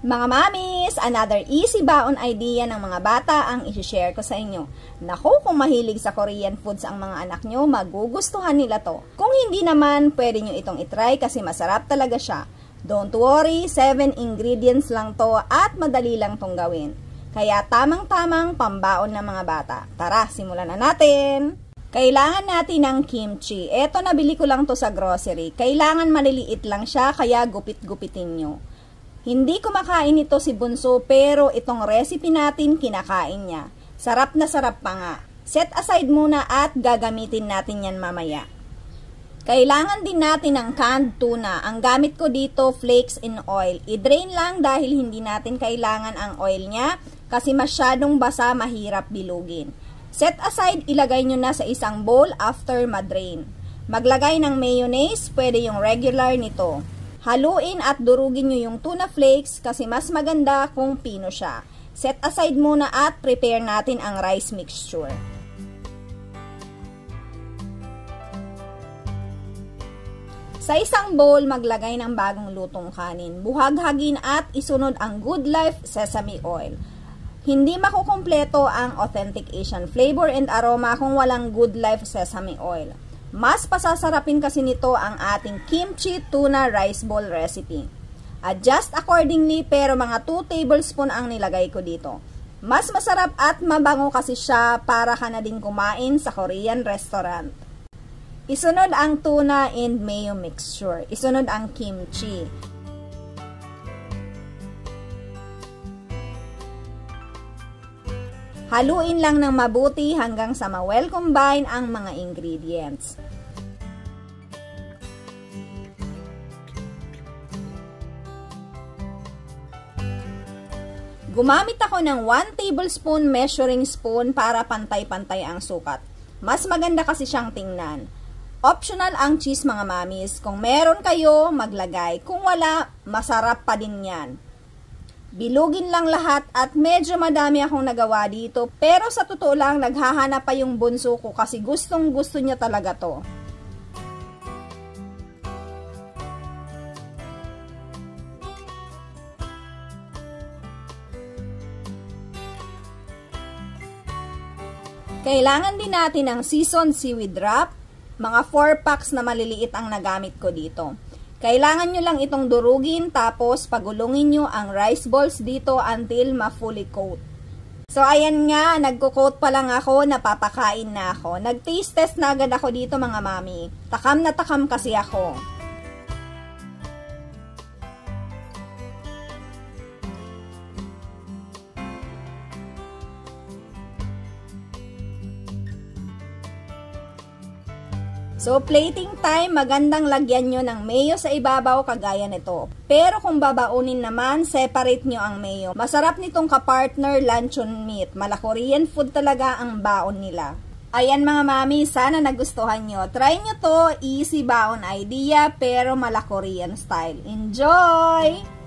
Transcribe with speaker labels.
Speaker 1: Mga mamis, another easy baon idea ng mga bata ang isi-share ko sa inyo. Naku, kung mahilig sa Korean foods ang mga anak nyo, magugustuhan nila to. Kung hindi naman, pwede nyo itong itry kasi masarap talaga siya. Don't worry, 7 ingredients lang to at madali lang tong gawin. Kaya tamang-tamang pambaon ng mga bata. Tara, simulan na natin! Kailangan natin ng kimchi. Eto, nabili ko lang to sa grocery. Kailangan maliliit lang siya, kaya gupit-gupitin nyo. Hindi kumakain ito si Bunso pero itong recipe natin kinakain niya. Sarap na sarap pa nga. Set aside muna at gagamitin natin yan mamaya. Kailangan din natin ng canned tuna. Ang gamit ko dito, flakes in oil. I-drain lang dahil hindi natin kailangan ang oil niya kasi masyadong basa, mahirap bilugin. Set aside, ilagay nyo na sa isang bowl after madrain. Maglagay ng mayonnaise, pwede yung regular nito. Haluin at durugin nyo yung tuna flakes kasi mas maganda kung pino siya. Set aside muna at prepare natin ang rice mixture. Sa isang bowl, maglagay ng bagong lutong kanin. Buhaghagin at isunod ang Good Life sesame oil. Hindi makukumpleto ang authentic Asian flavor and aroma kung walang Good Life sesame oil. Mas pasasarapin kasi nito ang ating kimchi tuna rice bowl recipe. Adjust accordingly pero mga 2 tablespoon ang nilagay ko dito. Mas masarap at mabango kasi siya para ka na din kumain sa Korean restaurant. Isunod ang tuna and mayo mixture. Isunod ang kimchi. Haluin lang ng mabuti hanggang sa ma-well combine ang mga ingredients. Gumamit ako ng 1 tablespoon measuring spoon para pantay-pantay ang sukat. Mas maganda kasi siyang tingnan. Optional ang cheese mga mamis. Kung meron kayo, maglagay. Kung wala, masarap pa din yan. Bilugin lang lahat at medyo madami akong nagawa dito. Pero sa totoo lang, naghahanap pa yung bunso ko kasi gustong gusto niya talaga to. Kailangan din natin ng seasoned seaweed wrap. Mga 4 packs na maliliit ang nagamit ko dito. Kailangan nyo lang itong durugin tapos pagulungin nyo ang rice balls dito until ma-fully coat. So ayan nga, nagko-coat pa lang ako, napapakain na ako. Nag-taste test na agad ako dito mga mami. Takam na takam kasi ako. So, plating time, magandang lagyan nyo ng mayo sa ibabaw kagaya nito. Pero kung babaunin naman, separate nyo ang mayo. Masarap nitong kapartner luncheon meat. Mala Korean food talaga ang baon nila. Ayan mga mami, sana nagustuhan nyo. Try nyo to, easy baon idea pero mala Korean style. Enjoy!